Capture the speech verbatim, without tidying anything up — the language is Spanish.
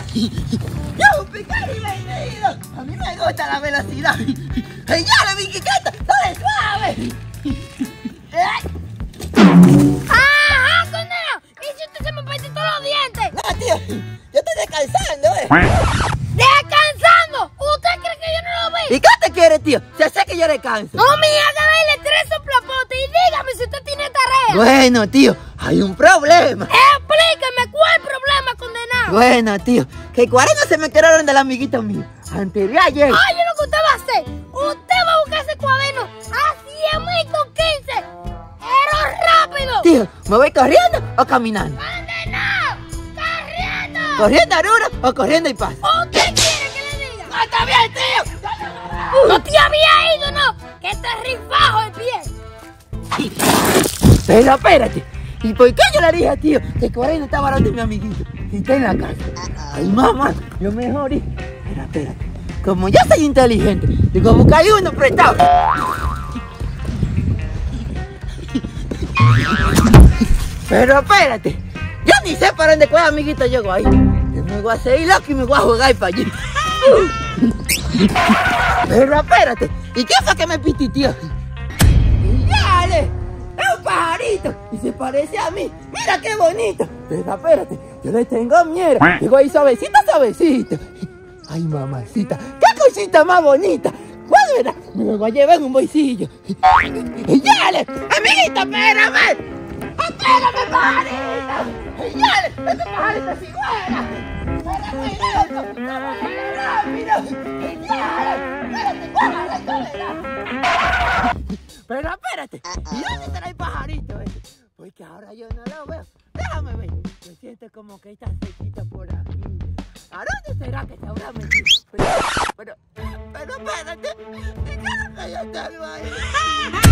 ¡Yo, picado y vendido! A mí me gusta la velocidad. ¡Hey, ya, la biquiqueta! ¡Dale suave! ¡Ajá, condena! ¿Y si usted se me parte todos los dientes? No, tío, yo estoy descansando, ¿eh? ¡Descansando! ¿Usted cree que yo no lo vi? ¿Y qué te quieres, tío? Se sé que yo descanso. No me haga darle tres soplapotes y dígame si usted tiene tarea. Bueno, tío, hay un problema. Explíqueme cuál problema, condenado. Bueno, tío, que cuarenta se me quedaron del amiguito mío. Antes de ayer. Oye, lo que usted va a hacer. Usted va a buscar ese cuaderno a cien mil con quince. ¡Pero rápido! Tío, ¿me voy corriendo o caminando? ¡Condenado! ¡Corriendo! ¿Corriendo a Arura o corriendo y paso? ¿Usted quiere que le diga? ¡No, está bien, tío! ¡No te había ido, no! ¡Que te rifajo el pie! Pero espérate, ¿y por qué yo le dije a tío que cuarenta estaba donde mi amiguito? Si está en la casa. Ay, mamá, yo mejor ir. Pero espérate, como yo soy inteligente, digo, buscar uno prestado. Pero espérate, yo ni sé para dónde cuál amiguito llego ahí. Yo me voy a seguir loco y me voy a jugar para allí. Pero espérate, ¿y qué fue que me pititió? ¡Dale! ¡Es un pajarito! Y se parece a mí. ¡Mira qué bonito! Pero espérate, yo le tengo miedo. Digo ahí suavecita, suavecita. Ay, mamacita, qué cosita más bonita. ¿Cuál era? Me lo voy a llevar en un bolsillo. ¡Dale! ¡Amiguita, espérame! ¡Espérame, pajarito! ¡Dale! ¡Este pajarito es cigüeña! ¡Espera, muy loco! ¡Vamos rápido! ¡Dale! ¡Espérate, córrele, córrele! Pero espérate, ¿y dónde estará el pajarito ese? Porque ahora yo no lo veo. Déjame ver. Yo siento como que está cerquita por aquí. ¿A dónde será que se habrá metido? Pero, pero, pero espérate. ¿Y qué es lo que yo tengo ahí?